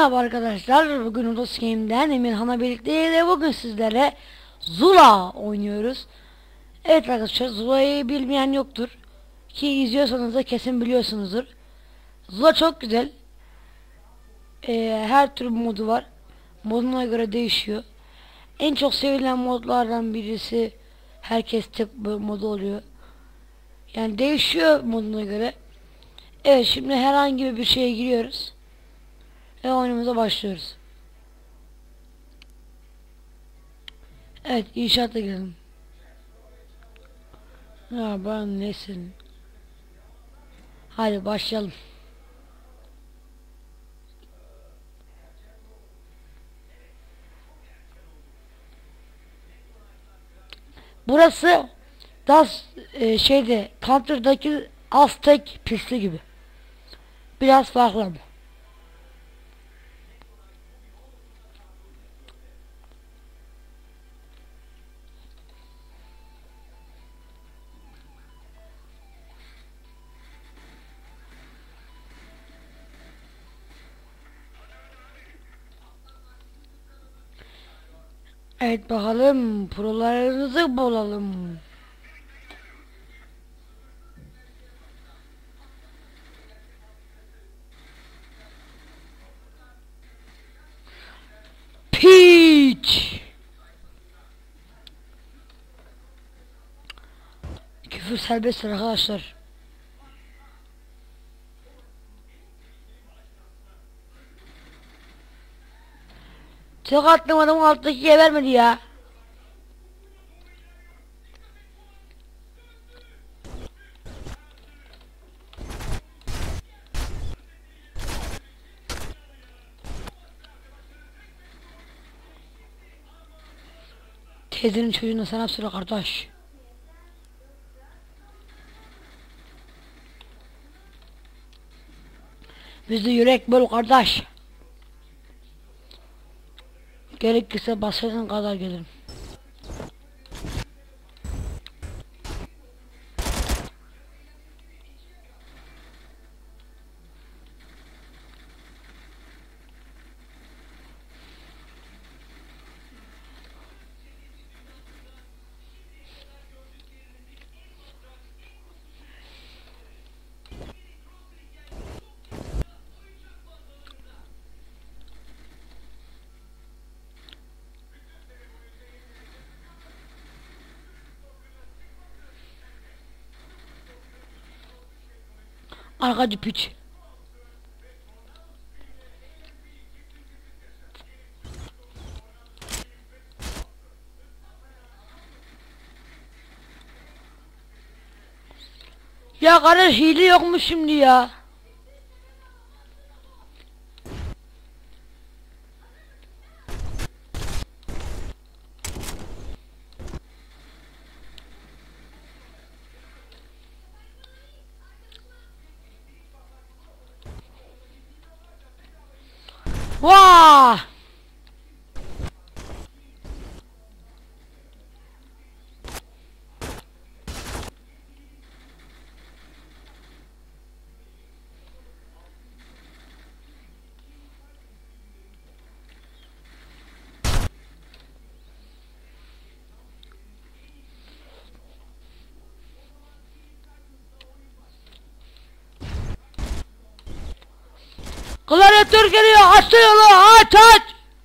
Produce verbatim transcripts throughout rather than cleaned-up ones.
Merhaba arkadaşlar, bugün Udos Game'den Emirhan'la birlikte bugün sizlere Zula oynuyoruz. Evet arkadaşlar, Zula'yı bilmeyen yoktur ki izliyorsanız da kesin biliyorsunuzdur. Zula çok güzel. Ee, her tür modu var, moduna göre değişiyor. En çok sevilen modlardan birisi, herkes tek modu oluyor. Yani değişiyor moduna göre. Evet, şimdi herhangi bir şeye giriyoruz ve oyunumuza başlıyoruz. Evet, inşaata girelim. Ya ben nesin? Hadi başlayalım. Burası Das e, şeyde Counter'daki Aztek pisti gibi. Biraz farklı ama. Evet bakalım, prolarınızı bulalım. Piç. Küfür serbesttir arkadaşlar. Çok attım, adamın alttaki gebermedi ya. Teyzenin çocuğuna selam söyle kardeş. Bizde yürek bol kardeş. Gerekirse basarın kadar gelirim. Arkacı piç. Ya kardeş, hile yokmuş şimdi ya. Vaa! Klavyatör geliyor, aç yolu, aç aç.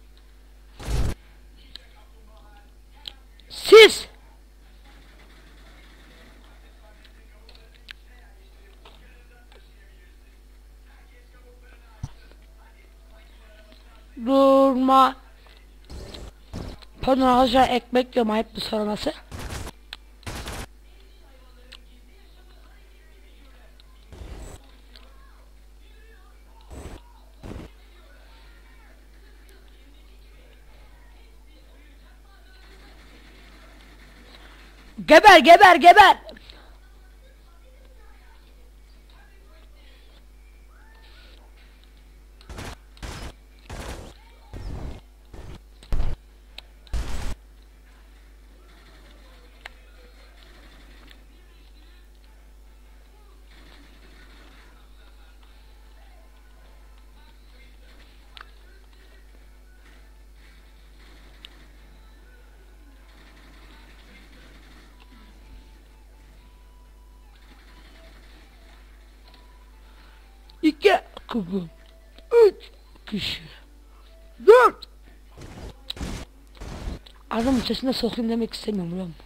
Siz. Durma. Pardon arkadaşlar, ekmek yiyorum, ayıp bir sorması. Geber geber geber. İki kubu. Üç kişi. Dört. Adamın sesine sokayım demek istemiyorum lan.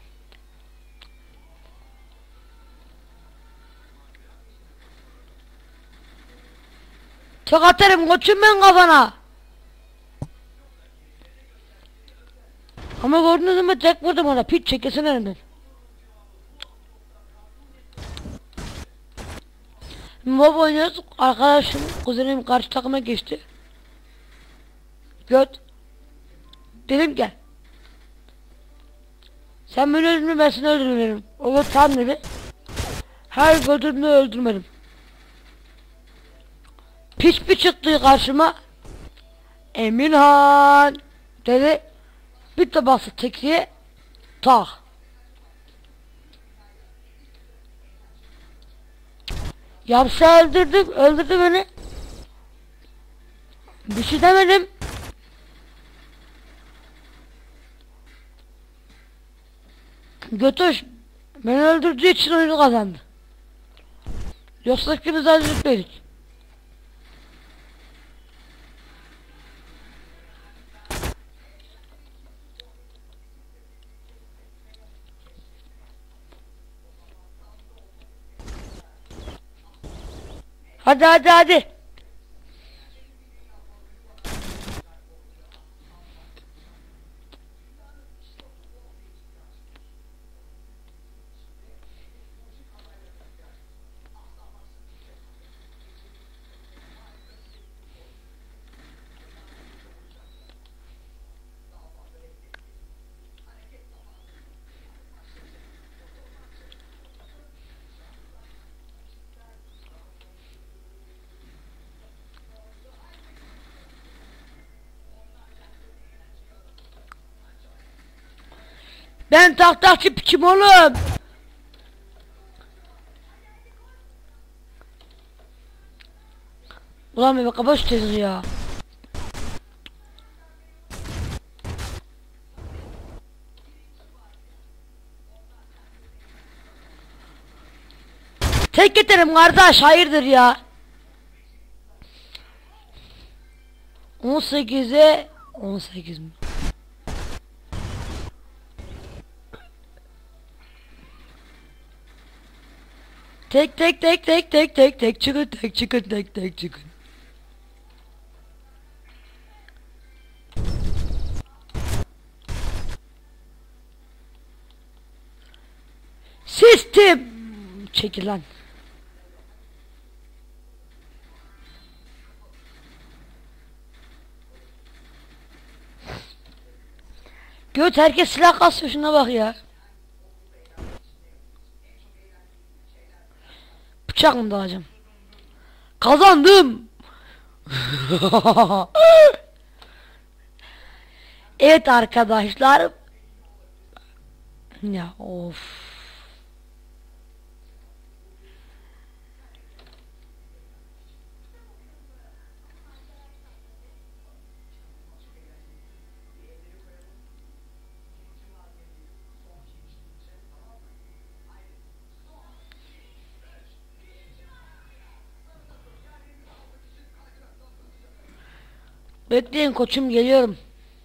Çok atarım koçum ben kafana. Ama gördünüz mü tek vurdum ona, piç çekesin önünden. Mob oynuyoruz, arkadaşım kuzenim karşı takıma geçti. Göt. Dedim gel. Sen beni öldürme, ben seni öldürmedim. O da tam dedi. Her gördüğümde öldürmedim. Piç bir çıktı karşıma. Emirhan dedi. Bir de bastı tekliğe. Tak. Yapsa öldürdüm. Öldürdü beni. Bir şey demedim. Götüş. Beni öldürdüğü için oyunu kazandı. Yoksa ikimiz öldürmedik. Hadi hadi hadi. Ben tahtakçı piçim oğlum. Ulan bebe kabaş teyze ya. Tek yeterim kardeş, hayırdır ya. on sekize on sekiz mi? Tek tek tek tek tek tek tek çıkın, tek çıkın, tek tek çıkın. Sistem çekil lan. Göt, herkes silah kasıyor, şuna bak ya. Bıçak mı dalacağım? Kazandım. Evet arkadaşlar. Ya of. Bekleyin koçum, geliyorum.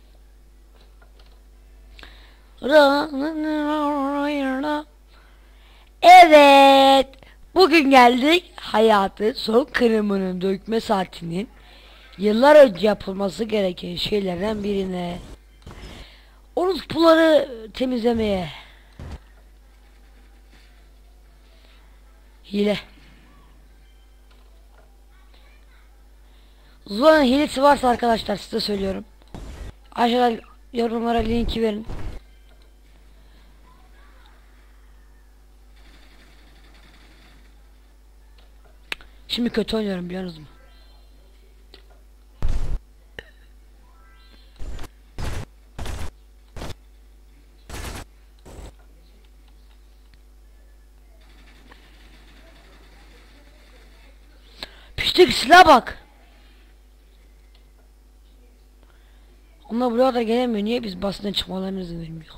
Evet. Bugün geldik hayatı son kırımının dökme saatinin yıllar önce yapılması gereken şeylerden birine. Orospuları temizlemeye. Hile. Zula'nın hilesi varsa arkadaşlar size söylüyorum. Aşağıda yorumlara linki verin. Şimdi kötü oynuyorum, biliyorsunuz mu? Piştik, silah bak. Onlar buraya da gelemiyor. Niye biz basından çıkmalarına izin vermiyor?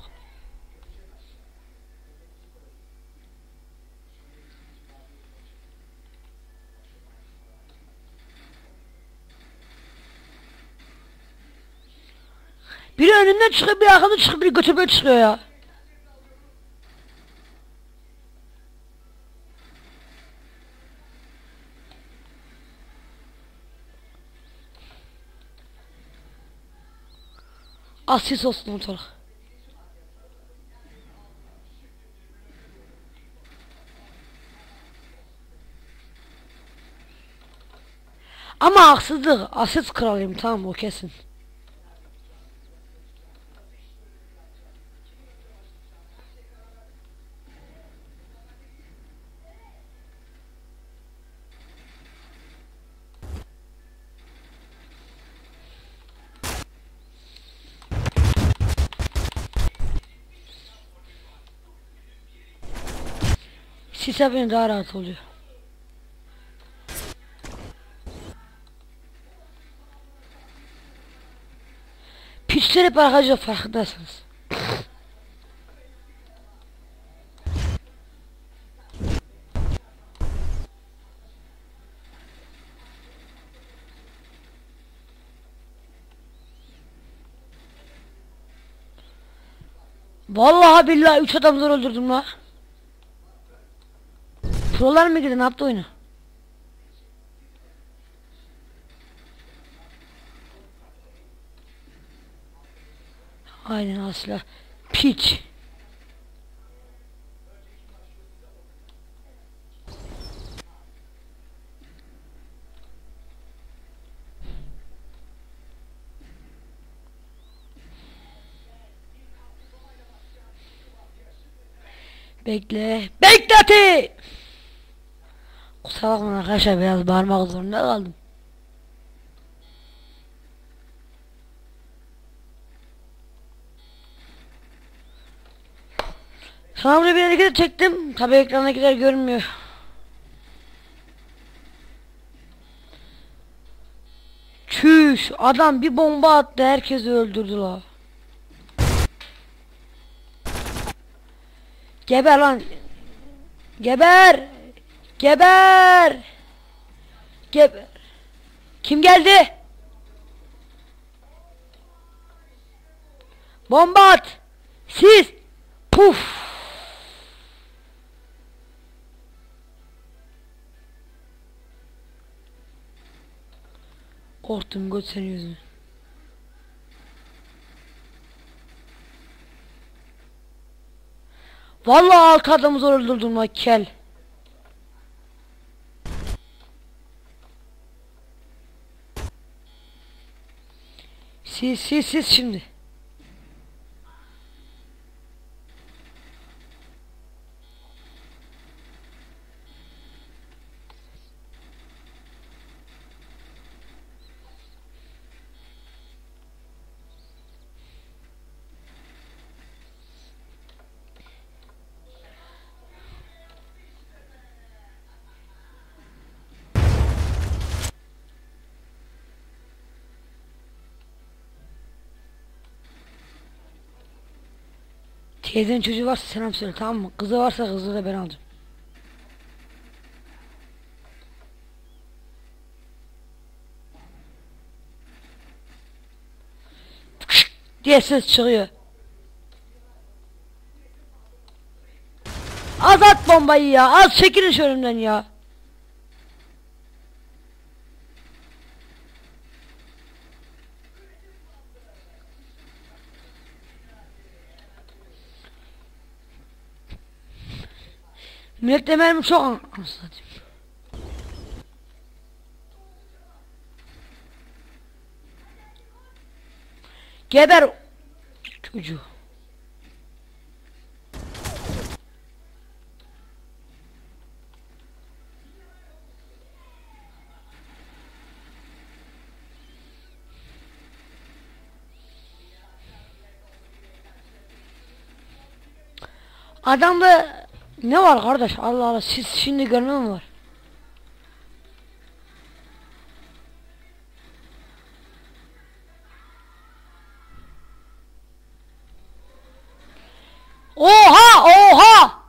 Biri önünden çıkıyor, biri arkamdan çıkıyor, biri götürmeye çıkıyor ya. Asis olsun ortalık. Ama haksızlık. Asis kralıyım, tamam, o kesin. Sise beni daha rahat oluyor. Piçler hep arkadaşlar, farkındasınız. Vallahi billahi üç adam zor öldürdüm la. Prolar mı girdi, ne yaptı oyunu? Aynen asla. Piç. Bekle. Bekleti. Kusura bakmayın arkadaşlar, biraz bağırmak zorunda kaldım. Sana buraya bir hareket çektim. Tabi ekrandakiler görünmüyor. Çüş, adam bir bomba attı, herkesi öldürdü la. Geber lan. Geber. Geber. Geber. Kim geldi? Bomba at. Siz. Puf. Korktum göt senin yüzüne. Vallahi alt adamı zor öldürdüm la kel. Siz siz siz şimdi. Teyzenin çocuğu varsa selam söyle, tamam mı? Kızı varsa kızı da ben alacağım. Diye ses çıkıyor. Az at bombayı ya. Az çekilin şu önümden ya. Millet de mermi çok anlatayım. Geber çocuğu. Adamda ne var kardeş? Allah Allah, siz şimdi görme mi var? Oha oha!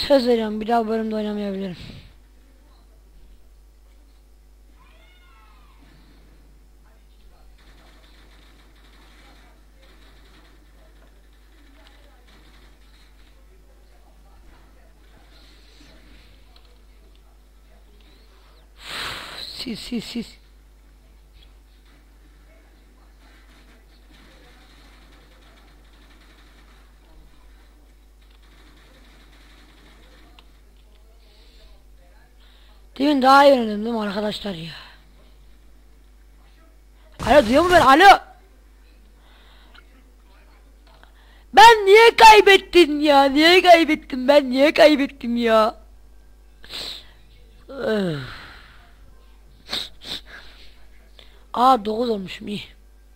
Söz veriyorum, bir daha bu bölümde oynamayabilirim. Sis sis sis. Demin daha iyi oynadım değil mi arkadaşlar ya? Alo, duyuyor mu ben? Alo. Ben niye kaybettin ya? Niye kaybettim? Ben niye kaybettim ya? Öf. Aa, dokuz olmuşum, iyi.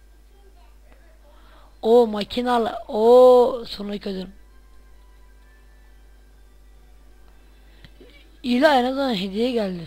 O makinalı. O sonraki ödüm. İyi la, en azından hediye geldi.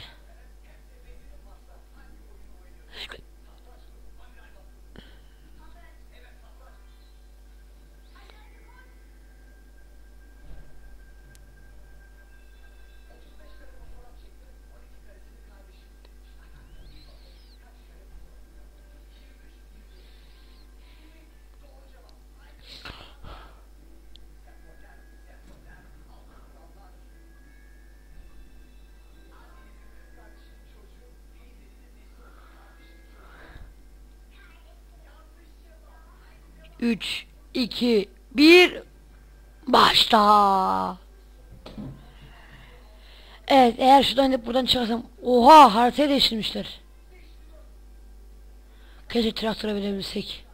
üç, iki, bir, başla. Evet, eğer şuradan hep buradan çıkarsam, oha, haritayı değiştirmişler. Keşke traktöre binebilsek.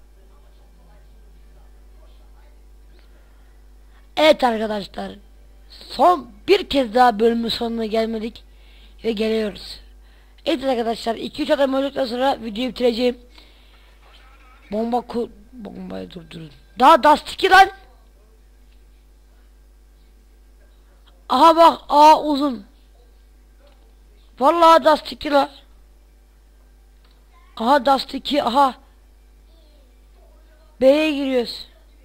Evet arkadaşlar, son bir kez daha bölümün sonuna gelmedik ve geliyoruz. Evet arkadaşlar, iki üç adam öldükten sonra videoyu bitireceğim. Bomba ku bombayı durdurun. Daha Dust iki lan. Aha bak, A uzun. Vallahi Dust iki lan. Aha Dust iki, aha. B'ye giriyoruz.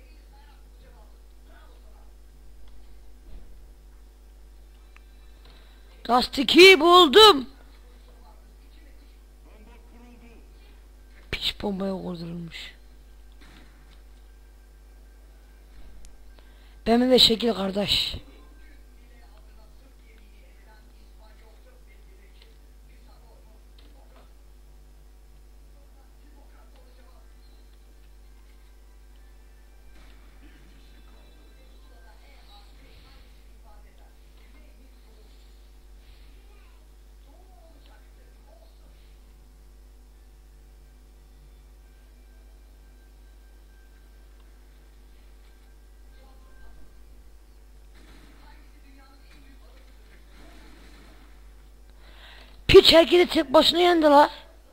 Dust ikiyi buldum. Piç bombaya vurdurulmuş. Benim de şekil kardeş. Piç herkesi tek başına yendi la.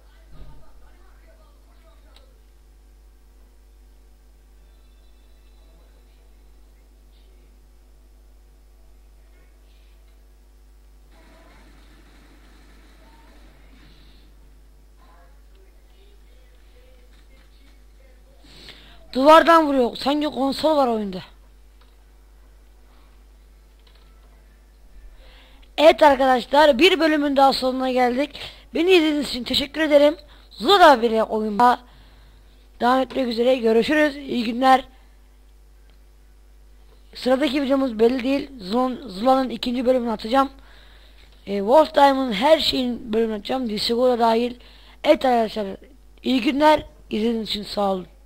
Duvardan vuruyor. Sanki konsol var oyunda. Evet arkadaşlar, bir bölümün daha sonuna geldik. Beni izlediğiniz için teşekkür ederim. Zula bir oyunla devam etmek üzere. Görüşürüz. İyi günler. Sıradaki videomuz belli değil. Zula'nın ikinci bölümünü atacağım. E, Wolf Diamond'ın her şeyin bölümünü atacağım. Discord'a dahil. Evet arkadaşlar, iyi günler. İzlediğiniz için sağ olun.